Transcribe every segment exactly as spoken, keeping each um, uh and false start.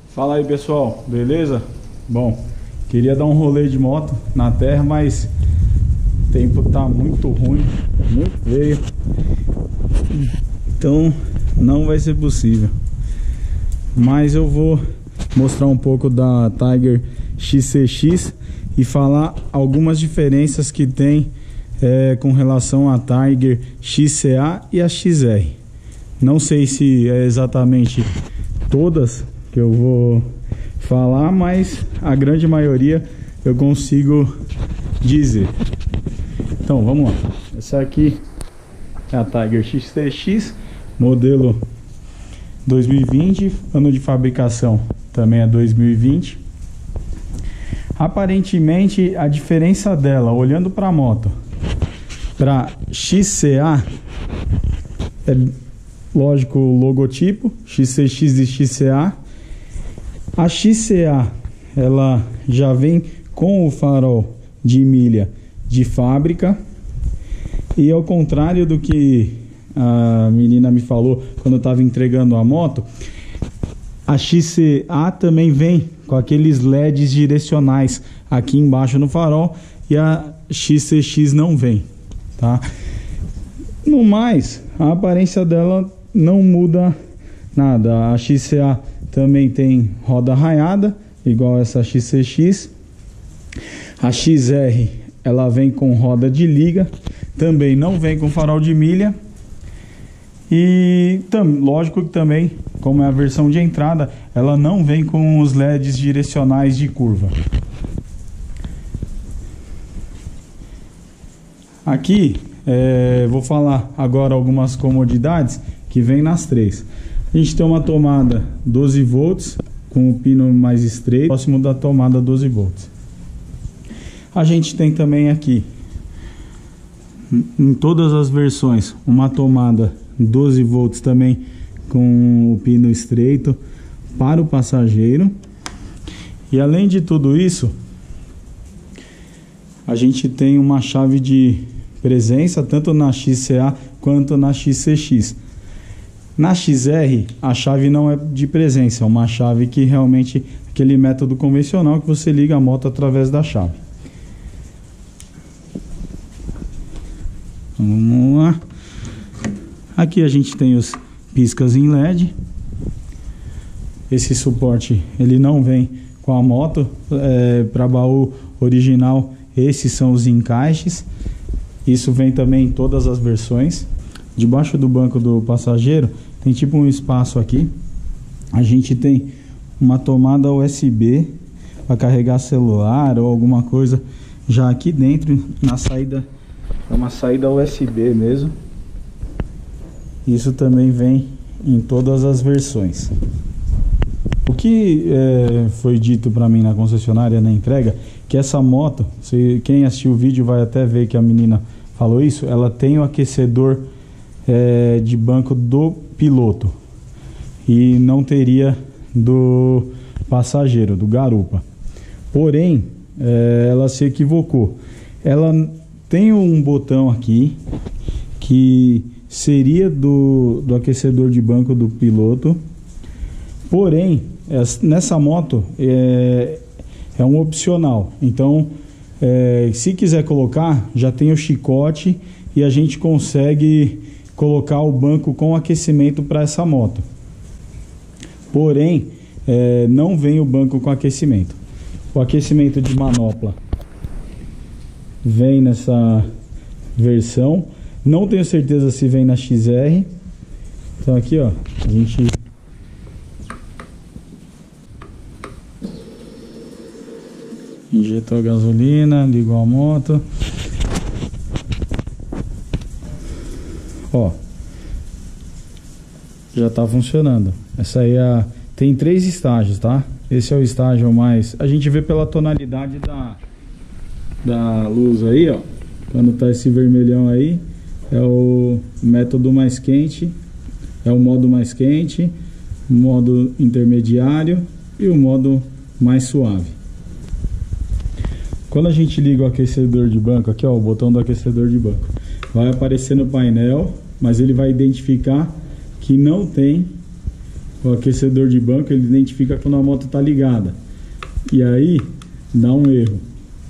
Fala aí, pessoal, beleza? Bom, queria dar um rolê de moto na terra, mas o tempo tá muito ruim, muito feio, então não vai ser possível. Mas eu vou mostrar um pouco da Tiger X C X e falar algumas diferenças que tem é, com relação à Tiger X C A e a X R. Não sei se é exatamente todas que eu vou falar, mas a grande maioria eu consigo dizer. Então vamos lá. Essa aqui é a Tiger X C X, modelo dois mil e vinte, ano de fabricação também é dois mil e vinte. Aparentemente a diferença dela, olhando para a moto, para X C A, é lógico o logotipo X C X e X C A. A X C A ela já vem com o farol de milha de fábrica, e ao contrário do que a menina me falou quando eu estava entregando a moto, a X C A também vem com aqueles L E Ds direcionais aqui embaixo no farol, e a X C X não vem, tá? No mais, a aparência dela não muda nada. A X C A também tem roda raiada, igual essa X C X. A X R ela vem com roda de liga, também não vem com farol de milha. E tam, lógico que também, como é a versão de entrada, ela não vem com os L E Ds direcionais de curva. Aqui é, vou falar agora algumas comodidades que vem nas três. A gente tem uma tomada doze volts com o pino mais estreito, próximo da tomada doze volts. A gente tem também aqui, em todas as versões, uma tomada doze volts também com o pino estreito para o passageiro. E além de tudo isso, a gente tem uma chave de presença tanto na X C A quanto na X C X. Na X R a chave não é de presença, é uma chave que realmente aquele método convencional que você liga a moto através da chave. Vamos lá. Aqui a gente tem os piscas em L E D. Esse suporte ele não vem com a moto, é, para baú original esses são os encaixes. Isso vem também em todas as versões. Debaixo do banco do passageiro tem tipo um espaço aqui. A gente tem uma tomada U S B para carregar celular ou alguma coisa já aqui dentro. Na saída é uma saída U S B mesmo. Isso também vem em todas as versões. O que é, foi dito para mim na concessionária na entrega, que essa moto, se quem assistiu o vídeo vai até ver que a menina falou isso, ela tem o aquecedor é, de banco do piloto e não teria do passageiro, do garupa. Porém, é, ela se equivocou. Ela tem um botão aqui que seria do, do aquecedor de banco do piloto, porém nessa moto é, é um opcional. Então é, se quiser colocar, já tem o chicote e a gente consegue colocar o banco com aquecimento para essa moto. Porém é, não vem o banco com aquecimento. O aquecimento de manopla vem nessa versão. Não tenho certeza se vem na X R. Então aqui ó, a gente injetou a gasolina, ligou a moto. Ó, já tá funcionando. Essa aí é a... tem três estágios, tá? Esse é o estágio mais... a gente vê pela tonalidade da, da luz aí, ó. Quando tá esse vermelhão aí, é o método mais quente, é o modo mais quente, modo intermediário e o modo mais suave. Quando a gente liga o aquecedor de banco, aqui ó, o botão do aquecedor de banco, vai aparecer no painel, mas ele vai identificar que não tem o aquecedor de banco, ele identifica quando a moto está ligada. E aí dá um erro.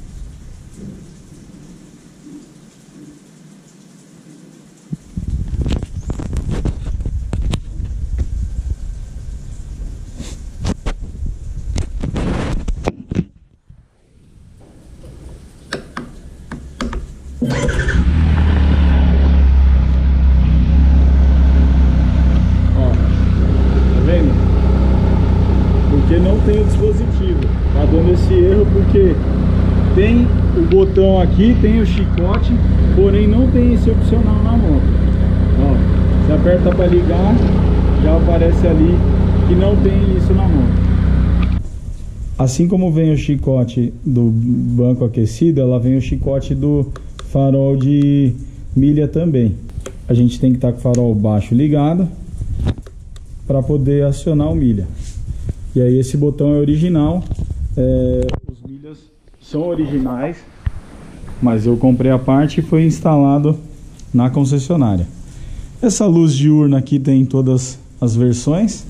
Porque não tem o dispositivo, tá dando esse erro porque tem o botão aqui, tem o chicote, porém não tem esse opcional na moto. Ó, você aperta para ligar, já aparece ali que não tem isso na moto. Assim como vem o chicote do banco aquecido, ela vem o chicote do farol de milha também. A gente tem que estar com o farol baixo ligado para poder acionar o milha. E aí esse botão é original, é, os milhas são originais, mas eu comprei a parte e foi instalado na concessionária. Essa luz diurna aqui tem todas as versões,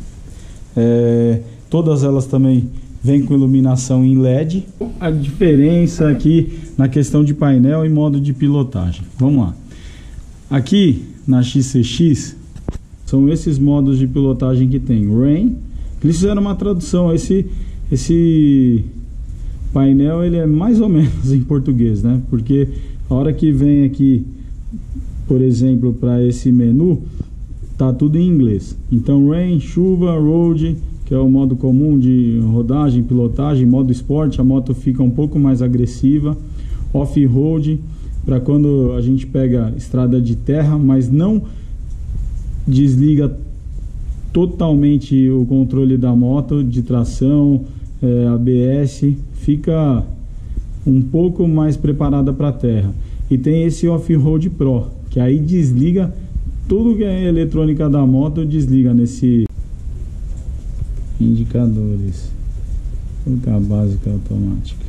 é, todas elas também vêm com iluminação em L E D. A diferença aqui na questão de painel e modo de pilotagem. Vamos lá. Aqui na X C X são esses modos de pilotagem que tem. Rain. Eles fizeram uma tradução. Esse, esse painel ele é mais ou menos em português, né? Porque a hora que vem aqui, por exemplo, para esse menu, tá tudo em inglês. Então, rain, chuva, road, que é o modo comum de rodagem, pilotagem, modo esporte, a moto fica um pouco mais agressiva. Off-road, para quando a gente pega estrada de terra, mas não desliga totalmente o controle da moto, de tração, é, A B S, fica um pouco mais preparada para a terra. E tem esse Off-Road Pro, que aí desliga tudo que é eletrônica da moto, desliga nesse indicadores, colocar a básica automática,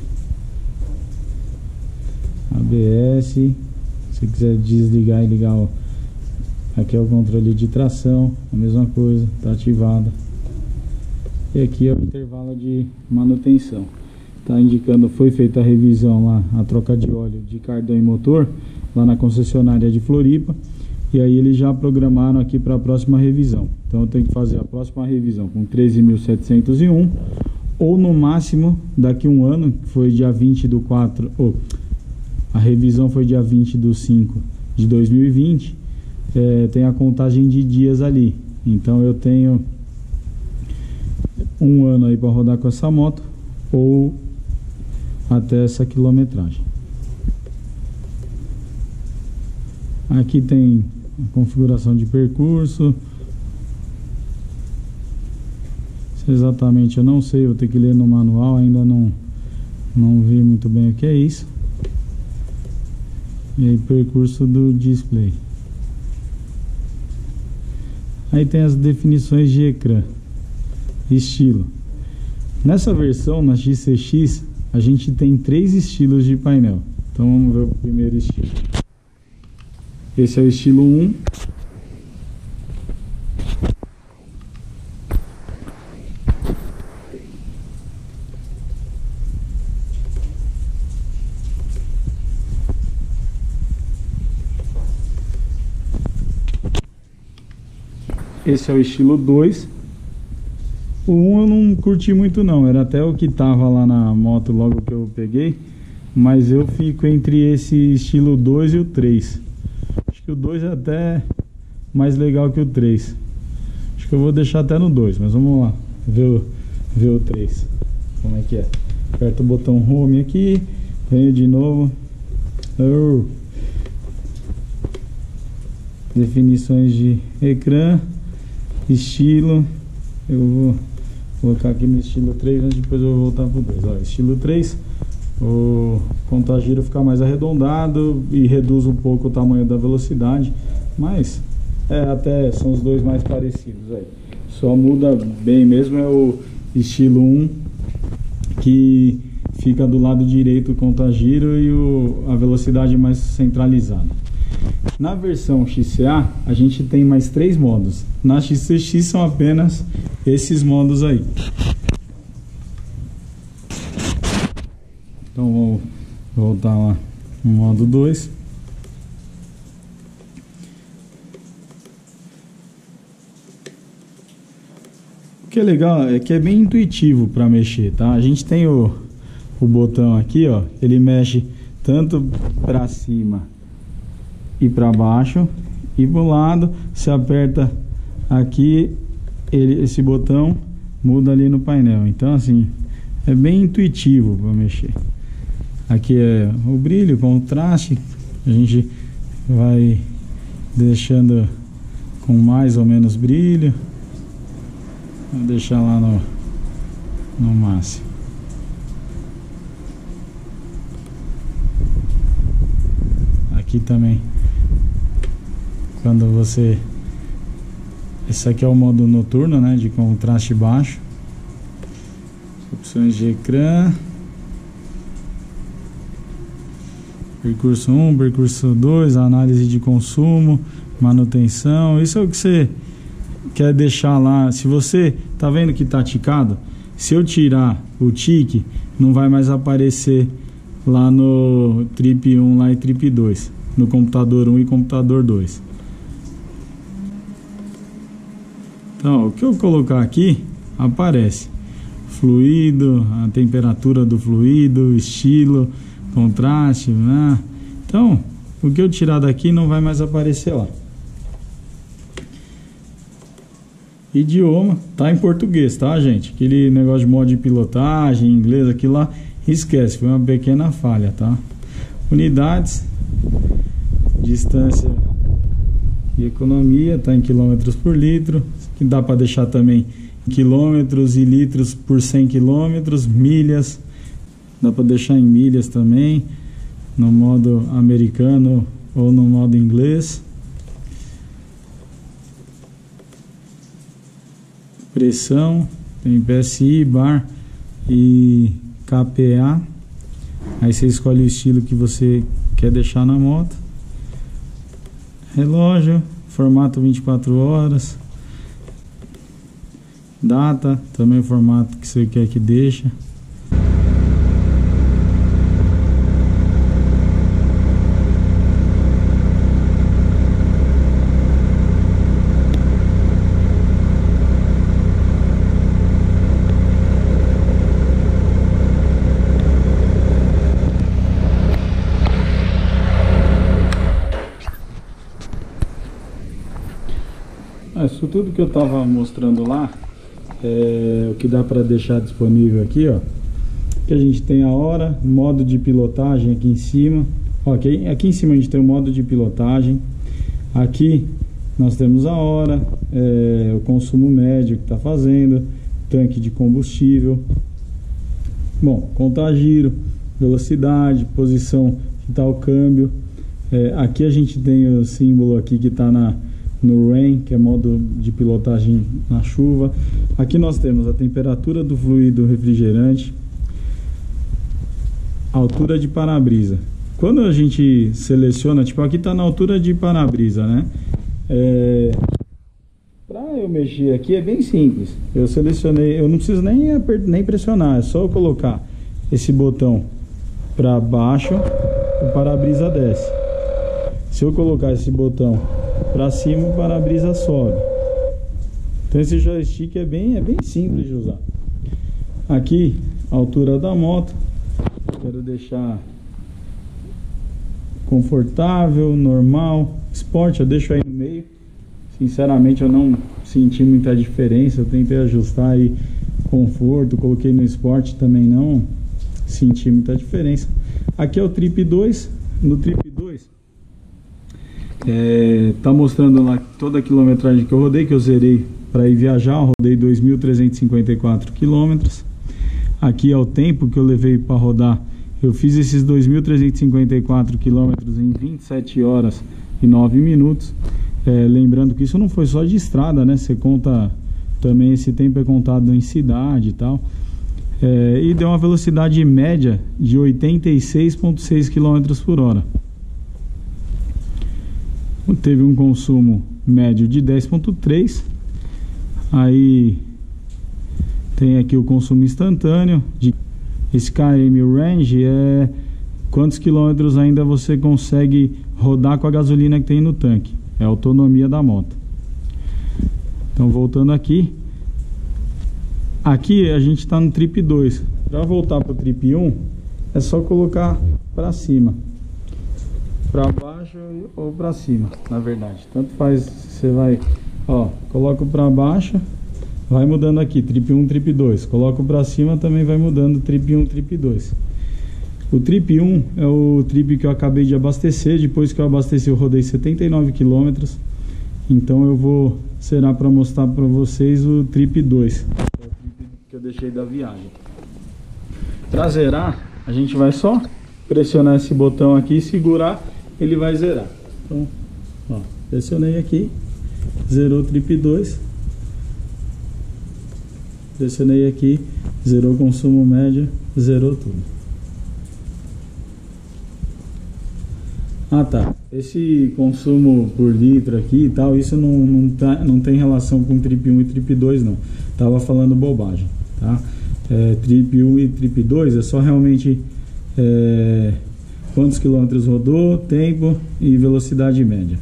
A B S, se quiser desligar e ligar, ó. Aqui é o controle de tração, a mesma coisa, está ativada. E aqui é o intervalo de manutenção. Está indicando, foi feita a revisão lá, a troca de óleo de cardan e motor, lá na concessionária de Floripa. E aí eles já programaram aqui para a próxima revisão. Então eu tenho que fazer a próxima revisão com treze mil setecentos e um, ou no máximo daqui um ano, que foi dia vinte do quatro, ou a revisão foi dia vinte do cinco de dois mil e vinte. É, tem a contagem de dias ali, então eu tenho um ano aí para rodar com essa moto ou até essa quilometragem. Aqui tem a configuração de percurso. Se exatamente eu não sei, eu vou ter que ler no manual, ainda não não vi muito bem o que é isso. E aí percurso do display. Aí tem as definições de ecrã, estilo. Nessa versão, na X C X, a gente tem três estilos de painel. Então vamos ver o primeiro estilo. Esse é o estilo um. Esse é o estilo dois. O um eu não curti muito não, era até o que tava lá na moto logo que eu peguei. Mas eu fico entre esse estilo dois e o três. Acho que o dois é até mais legal que o três. Acho que eu vou deixar até no dois, mas vamos lá ver o, ver o três. Como é que é? Aperto o botão home aqui, venho de novo. Oh. Definições de ecrã, estilo. Eu vou colocar aqui no estilo três, mas depois eu vou voltar pro dois. Ó, estilo três, o contagiro fica mais arredondado e reduz um pouco o tamanho da velocidade, mas é, até são os dois mais parecidos aí. Só muda bem mesmo é o estilo um, que fica do lado direito o contagiro e o, a velocidade mais centralizada. Na versão X C A, a gente tem mais três modos. Na X C X são apenas esses modos aí. Então vou voltar lá no modo dois. O que é legal é que é bem intuitivo para mexer, tá? A gente tem o, o botão aqui, ó, ele mexe tanto para cima e para baixo e pro lado. Se aperta aqui, ele, esse botão muda ali no painel. Então assim, é bem intuitivo para mexer. Aqui é o brilho, contraste, a gente vai deixando com mais ou menos brilho. Vou deixar lá no, no máximo. Aqui também, quando você... Esse aqui é o modo noturno, né, de contraste baixo. Opções de ecrã. Percurso um, percurso dois, análise de consumo, manutenção. Isso é o que você quer deixar lá. Se você tá vendo que tá ticado, se eu tirar o tique, não vai mais aparecer lá no trip um lá e trip dois, no computador um e computador dois. Então, o que eu colocar aqui aparece fluido, a temperatura do fluido, estilo, contraste, né? Então, o que eu tirar daqui não vai mais aparecer lá. Idioma, tá em português, tá, gente? Aquele negócio de modo de pilotagem, inglês, aquilo lá, esquece, foi uma pequena falha, tá? Unidades, distância e economia, tá em quilômetros por litro, que dá para deixar também quilômetros e litros por cem quilômetros, milhas, dá para deixar em milhas também, no modo americano ou no modo inglês. Pressão, tem P S I, bar e K P A. Aí você escolhe o estilo que você quer deixar na moto. Relógio, formato vinte e quatro horas. Data, também o formato que você quer que deixe. Isso tudo que eu estava mostrando lá é o que dá para deixar disponível aqui, ó. Que a gente tem a hora, modo de pilotagem aqui em cima. Ó, aqui, aqui em cima a gente tem o modo de pilotagem. Aqui nós temos a hora, é, o consumo médio que está fazendo, tanque de combustível. Bom, contar giro, velocidade, posição que está o câmbio. É, aqui a gente tem o símbolo aqui que está na no rain, que é modo de pilotagem na chuva. Aqui nós temos a temperatura do fluido refrigerante, altura de para-brisa. Quando a gente seleciona, tipo aqui está na altura de para-brisa, né? É, para eu mexer aqui é bem simples. Eu selecionei, eu não preciso nem, nem pressionar, é só eu colocar esse botão para baixo, o para-brisa desce. Se eu colocar esse botão para cima, o para-brisa sobe. Então esse joystick é bem, é bem simples de usar. Aqui, a altura da moto. Quero deixar confortável, normal, esporte, eu deixo aí no meio. Sinceramente eu não senti muita diferença. Eu tentei ajustar aí conforto, coloquei no esporte, também não senti muita diferença. Aqui é o trip dois. No trip dois É, tá mostrando lá toda a quilometragem que eu rodei, que eu zerei para ir viajar. Eu rodei dois mil trezentos e cinquenta e quatro quilômetros. Aqui é o tempo que eu levei para rodar. Eu fiz esses dois mil trezentos e cinquenta e quatro quilômetros em vinte e sete horas e nove minutos. É, lembrando que isso não foi só de estrada, né? Você conta também, esse tempo é contado em cidade e tal. É, e deu uma velocidade média de oitenta e seis vírgula seis quilômetros por hora. Teve um consumo médio de dez vírgula três. Aí Tem aqui o consumo instantâneo. De... Esse K M Range é quantos quilômetros ainda você consegue rodar com a gasolina que tem no tanque. É a autonomia da moto. Então voltando aqui. Aqui a gente está no trip dois. Para voltar para o trip um, é só colocar para cima. Para baixo ou para cima, na verdade. Tanto faz, você vai, ó, coloca para baixo, vai mudando aqui, trip um, trip dois. Coloca para cima, também vai mudando, trip um, trip dois. O trip um é o trip que eu acabei de abastecer. Depois que eu abasteci, eu rodei setenta e nove quilômetros. Então eu vou será para mostrar para vocês o trip dois, é o trip que eu deixei da viagem. Para zerar, a gente vai só pressionar esse botão aqui e segurar, ele vai zerar. Então, ó, pressionei aqui, zerou o trip dois. Pressionei aqui, zerou o consumo médio, zerou tudo. Ah tá, esse consumo por litro aqui e tal, isso não, não, tá, não tem relação com trip um e trip dois não. Tava falando bobagem, tá? É, trip um e trip dois é só realmente é, quantos quilômetros rodou, tempo e velocidade média.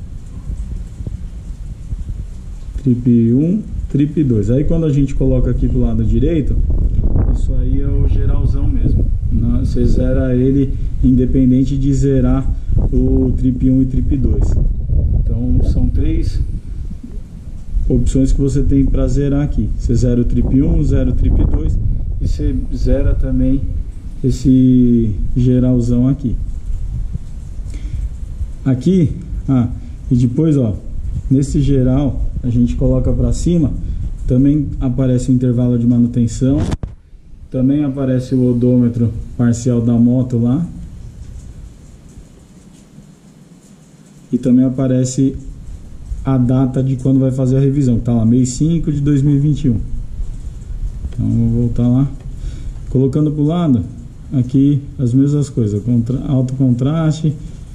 Trip um, trip dois. Aí quando a gente coloca aqui do lado direito, isso aí é o geralzão mesmo. Você zera ele independente de zerar o trip um e trip dois. Então são três opções que você tem para zerar aqui. Você zera o trip um, zera o trip dois e você zera também esse geralzão aqui. Aqui, ah, e depois ó, nesse geral a gente coloca para cima, também aparece o intervalo de manutenção, também aparece o odômetro parcial da moto lá, e também aparece a data de quando vai fazer a revisão, tá lá, mês cinco de dois mil e vinte e um. Então vou voltar lá, colocando para o lado aqui as mesmas coisas, contra, alto contraste,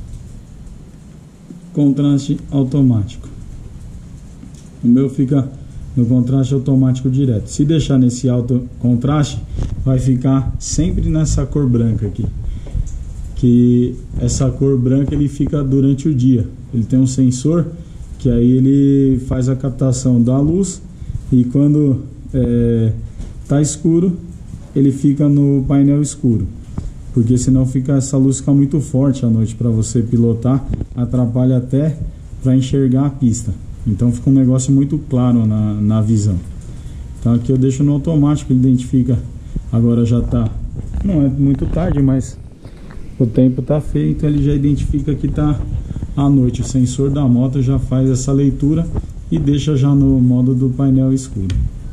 contraste automático. O meu fica no contraste automático direto. Se deixar nesse alto contraste, vai ficar sempre nessa cor branca aqui. Que essa cor branca ele fica durante o dia. Ele tem um sensor que aí ele faz a captação da luz, e quando é, tá escuro, ele fica no painel escuro. Porque senão fica, essa luz fica muito forte à noite para você pilotar, atrapalha até para enxergar a pista. Então fica um negócio muito claro na, na visão. Então aqui eu deixo no automático, ele identifica. Agora já tá, não é muito tarde, mas o tempo tá feito, ele já identifica que tá à noite. O sensor da moto já faz essa leitura e deixa já no modo do painel escuro.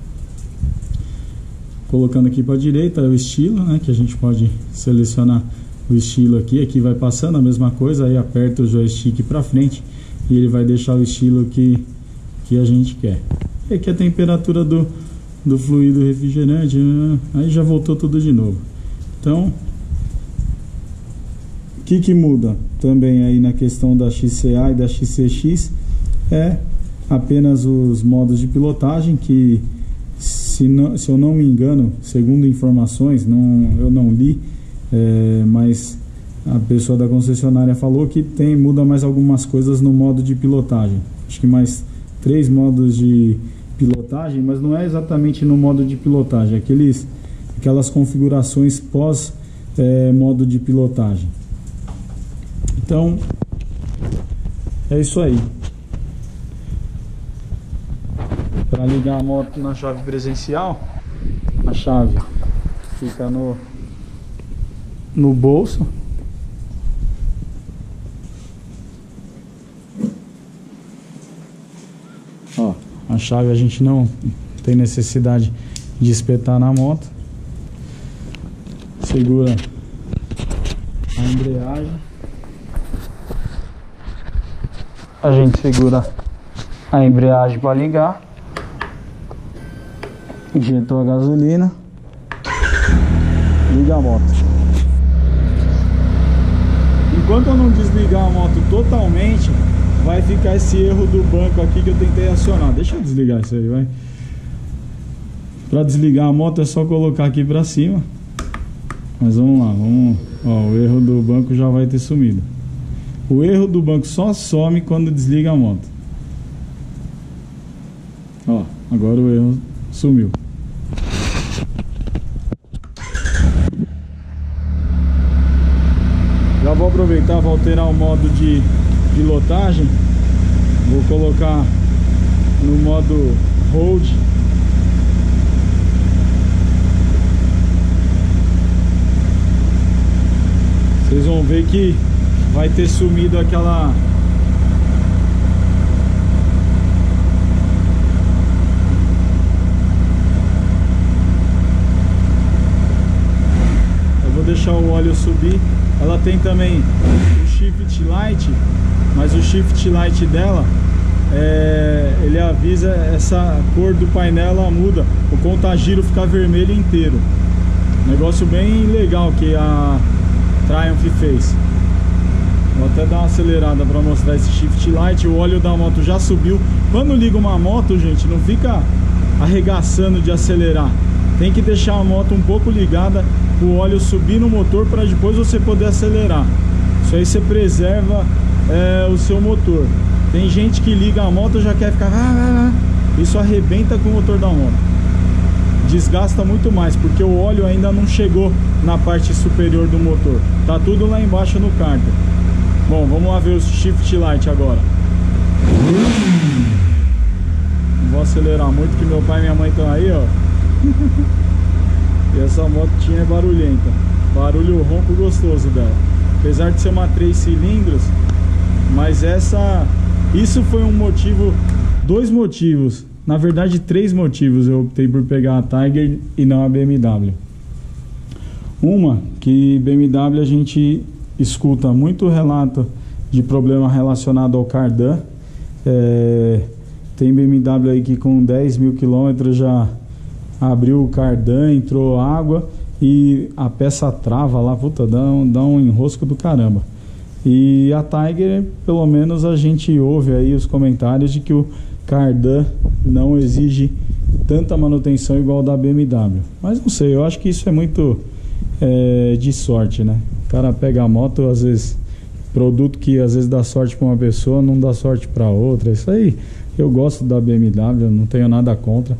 Colocando aqui para a direita é o estilo, né, que a gente pode selecionar o estilo aqui. Aqui vai passando a mesma coisa, aí aperta o joystick para frente e ele vai deixar o estilo que, que a gente quer. E aqui a temperatura do, do fluido refrigerante, né? Aí já voltou tudo de novo. Então, o que que muda também aí na questão da X C A e da X C X é apenas os modos de pilotagem, que se, não, se eu não me engano, segundo informações, não, eu não li, é, mas a pessoa da concessionária falou que tem, muda mais algumas coisas no modo de pilotagem. Acho que mais três modos de pilotagem, mas não é exatamente no modo de pilotagem, aqueles, aquelas configurações pós é, modo de pilotagem. Então é isso aí. Para ligar a moto na chave presencial, a chave fica no, no bolso. Ó, a chave a gente não tem necessidade de espetar na moto. Segura a embreagem. A gente segura a embreagem para ligar. Injetou a gasolina. Liga a moto. Enquanto eu não desligar a moto totalmente, vai ficar esse erro do banco aqui que eu tentei acionar. Deixa eu desligar isso aí, vai. Para desligar a moto é só colocar aqui para cima. Mas vamos lá, vamos, ó, o erro do banco já vai ter sumido. O erro do banco só some quando desliga a moto. Ó, agora o erro sumiu. Já vou aproveitar, vou alterar o modo de pilotagem. Vou colocar no modo Hold. Vocês vão ver que vai ter sumido aquela... Eu vou deixar o óleo subir. Ela tem também o Shift Light, mas o Shift Light dela, é, ele avisa essa cor do painel, ela muda. O contagiro fica vermelho inteiro. Negócio bem legal que a Triumph fez. Vou até dar uma acelerada para mostrar esse Shift Light. O óleo da moto já subiu. Quando liga uma moto, gente, não fica arregaçando de acelerar. Tem que deixar a moto um pouco ligada, o óleo subir no motor para depois você poder acelerar. Isso aí você preserva é, o seu motor. Tem gente que liga a moto e já quer ficar... Isso arrebenta com o motor da moto. Desgasta muito mais, porque o óleo ainda não chegou na parte superior do motor. Tá tudo lá embaixo no cárter. Bom, vamos lá ver o Shift Light agora. Não vou acelerar muito, que meu pai e minha mãe estão aí, ó. E essa motinha é barulhenta. Barulho ronco gostoso dela. Apesar de ser uma três cilindros, mas essa... Isso foi um motivo... Dois motivos. Na verdade, três motivos eu optei por pegar a Tiger e não a B M W. Uma, que B M W a gente escuta muito relato de problema relacionado ao cardan. É, tem B M W aí que com dez mil quilômetros já abriu o cardan, entrou água e a peça trava lá, puta, dá um, dá um enrosco do caramba. E a Tiger, pelo menos a gente ouve aí os comentários de que o cardan não exige tanta manutenção igual da B M W. Mas não sei, eu acho que isso é muito é, de sorte, né? O cara pega a moto, às vezes, produto que às vezes dá sorte para uma pessoa, não dá sorte para outra. Isso aí, eu gosto da B M W, não tenho nada contra.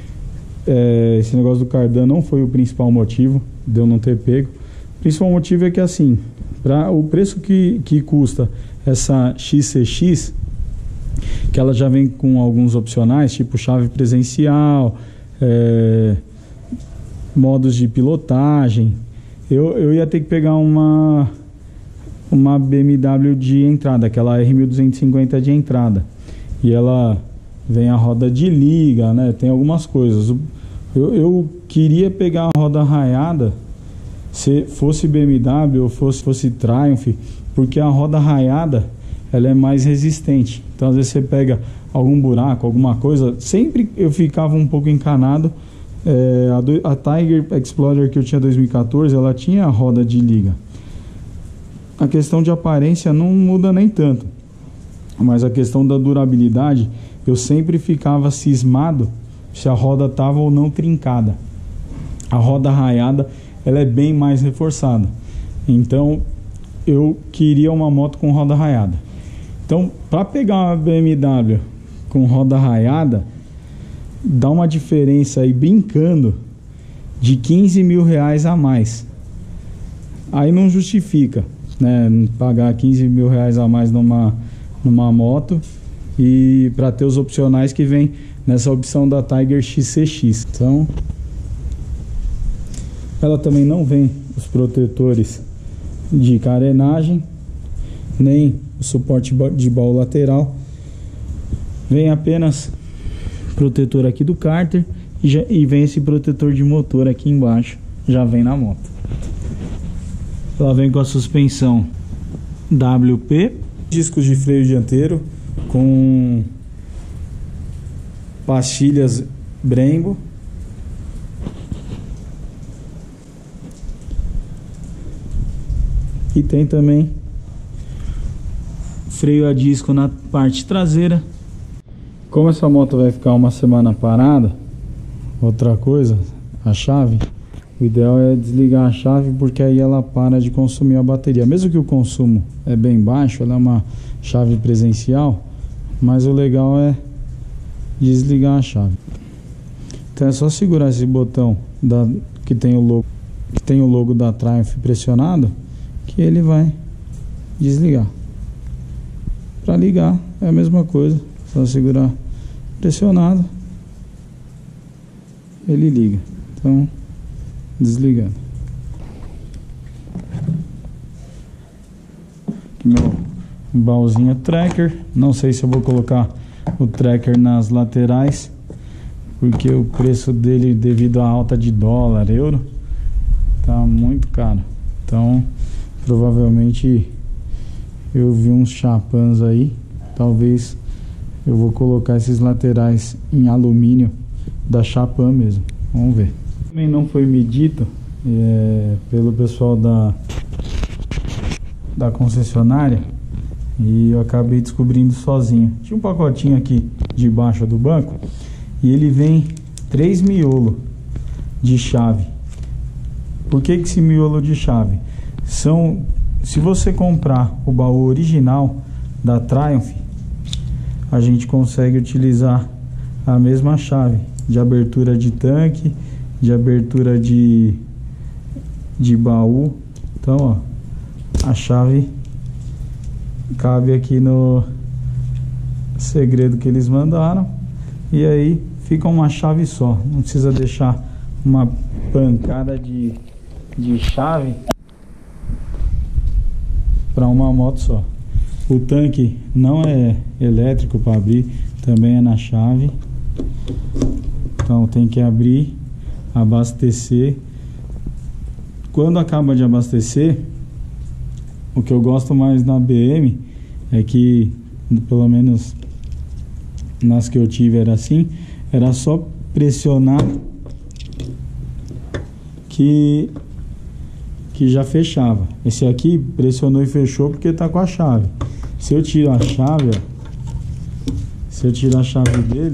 É, esse negócio do cardan não foi o principal motivo de eu não ter pego. O principal motivo é que, assim, para o preço que, que custa essa X C X, que ela já vem com alguns opcionais, tipo chave presencial, é, modos de pilotagem, eu, eu ia ter que pegar uma uma B M W de entrada, aquela R mil duzentos e cinquenta de entrada, e ela vem a roda de liga, né? Tem algumas coisas. Eu, eu queria pegar a roda raiada, se fosse B M W ou fosse, fosse Triumph, porque a roda raiada ela é mais resistente. Então às vezes você pega algum buraco, alguma coisa, sempre eu ficava um pouco encanado. É, a, do, a Tiger Explorer que eu tinha em dois mil e quatorze, ela tinha a roda de liga. A questão de aparência não muda nem tanto, mas a questão da durabilidade, eu sempre ficava cismado se a roda estava ou não trincada. A roda raiada, ela é bem mais reforçada. Então eu queria uma moto com roda raiada. Então, para pegar uma B M W com roda raiada, dá uma diferença aí, brincando, de quinze mil reais a mais. Aí não justifica, né, pagar quinze mil reais a mais numa, numa moto, e para ter os opcionais que vem nessa opção da Tiger X C X. Então, ela também não vem os protetores de carenagem, nem o suporte de baú lateral. Vem apenas protetor aqui do cárter e, já, e vem esse protetor de motor aqui embaixo, já vem na moto. Ela vem com a suspensão W P, discos de freio dianteiro com pastilhas Brembo, e tem também freio a disco na parte traseira. Como essa moto vai ficar uma semana parada, outra coisa, a chave, o ideal é desligar a chave, porque aí ela para de consumir a bateria. Mesmo que o consumo é bem baixo, ela é uma chave presencial, mas o legal é desligar a chave. Então é só segurar esse botão da, que tem o logo, que tem o logo da Triumph pressionado, que ele vai desligar. Para ligar é a mesma coisa, só segurar pressionado, ele liga. Então, desligando. Aqui meu baúzinho tracker. Não sei se eu vou colocar o tracker nas laterais, porque o preço dele, devido à alta de dólar, euro, tá muito caro. Então, provavelmente eu vi uns chapãs aí, talvez eu vou colocar esses laterais em alumínio da Chapam mesmo. Vamos ver. Também não foi medido é, pelo pessoal da da concessionária, e eu acabei descobrindo sozinho. Tinha um pacotinho aqui debaixo do banco e ele vem três miolos de chave. Por que que esse miolo de chave? São, se você comprar o baú original da Triumph, a gente consegue utilizar a mesma chave de abertura de tanque, de abertura de, de baú. Então, ó, a chave cabe aqui no segredo que eles mandaram, e aí fica uma chave só. Não precisa deixar uma pancada de, de chave para uma moto só. O tanque não é elétrico para abrir, também é na chave. Então tem que abrir, abastecer. Quando acaba de abastecer, o que eu gosto mais na B M é que, pelo menos nas que eu tive era assim, era só pressionar que que já fechava. Esse aqui pressionou e fechou porque tá com a chave. Se eu tiro a chave, ó, se eu tirar a chave dele,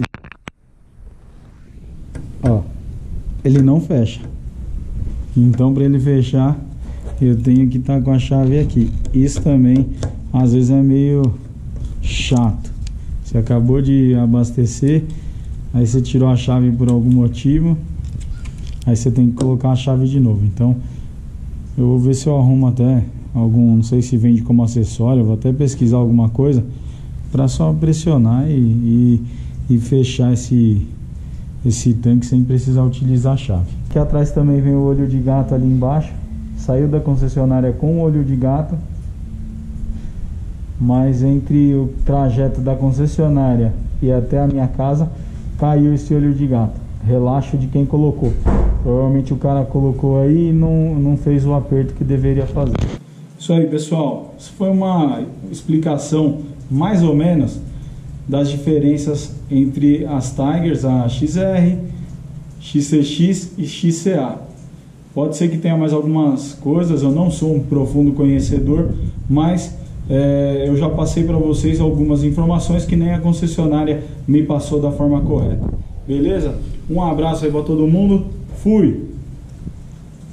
ó, ele não fecha. Então, para ele fechar, eu tenho que estar com a chave aqui. Isso também às vezes é meio chato. Você acabou de abastecer, aí você tirou a chave por algum motivo, aí você tem que colocar a chave de novo. Então eu vou ver se eu arrumo até algum, não sei se vende como acessório, eu vou até pesquisar alguma coisa para só pressionar e, e, e fechar esse, esse tanque sem precisar utilizar a chave. Aqui atrás também vem o olho de gato ali embaixo. Saiu da concessionária com o olho de gato, mas entre o trajeto da concessionária e até a minha casa caiu esse olho de gato. Relaxo de quem colocou. Provavelmente o cara colocou aí e não, não fez o aperto que deveria fazer. Isso aí, pessoal. Isso foi uma explicação mais ou menos das diferenças entre as Tigers, a X R, X C X e X C A. Pode ser que tenha mais algumas coisas, eu não sou um profundo conhecedor, mas é, eu já passei para vocês algumas informações que nem a concessionária me passou da forma correta. Beleza? Um abraço aí para todo mundo. Fui!